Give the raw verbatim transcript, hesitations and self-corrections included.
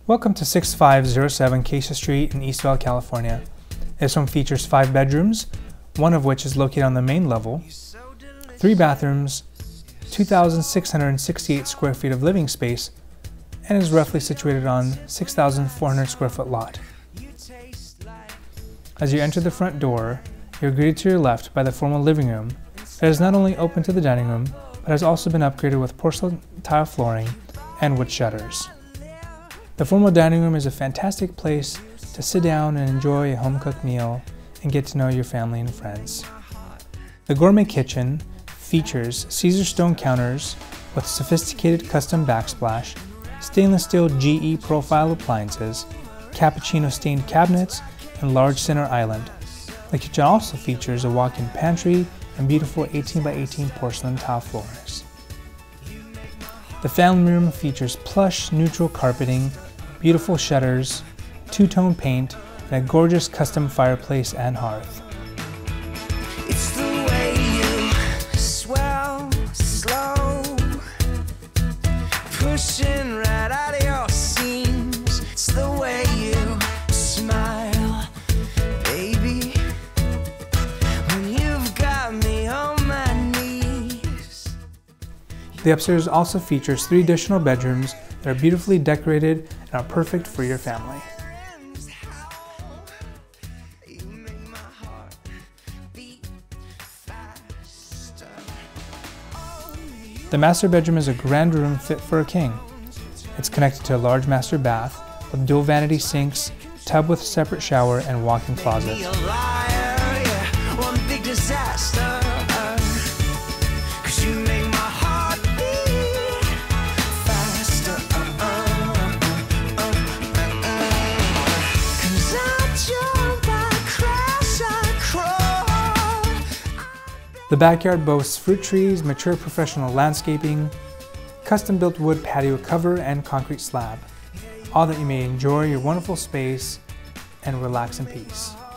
Welcome to six five zero seven Kaisha Street in Eastvale, California. This home features five bedrooms, one of which is located on the main level, three bathrooms, two thousand six hundred sixty-eight square feet of living space, and is roughly situated on six thousand four hundred square foot lot. As you enter the front door, you're greeted to your left by the formal living room that is not only open to the dining room, but has also been upgraded with porcelain tile flooring and wood shutters. The formal dining room is a fantastic place to sit down and enjoy a home-cooked meal and get to know your family and friends. The gourmet kitchen features Caesar stone counters with sophisticated custom backsplash, stainless steel G E profile appliances, cappuccino stained cabinets, and large center island. The kitchen also features a walk-in pantry and beautiful eighteen by eighteen porcelain tile floors. The family room features plush, neutral carpeting, beautiful shutters, two-tone paint, and a gorgeous custom fireplace and hearth. It's the way you swell slow, pushing right out of your seams. It's the way you smile, baby, when you've got me on my knees. The upstairs also features three additional bedrooms that are beautifully decorated and are perfect for your family. The master bedroom is a grand room fit for a king. It's connected to a large master bath with dual vanity sinks, tub with separate shower, and walk-in closet. The backyard boasts fruit trees, mature professional landscaping, custom-built wood patio cover, and concrete slab, all that you may enjoy your wonderful space and relax in peace.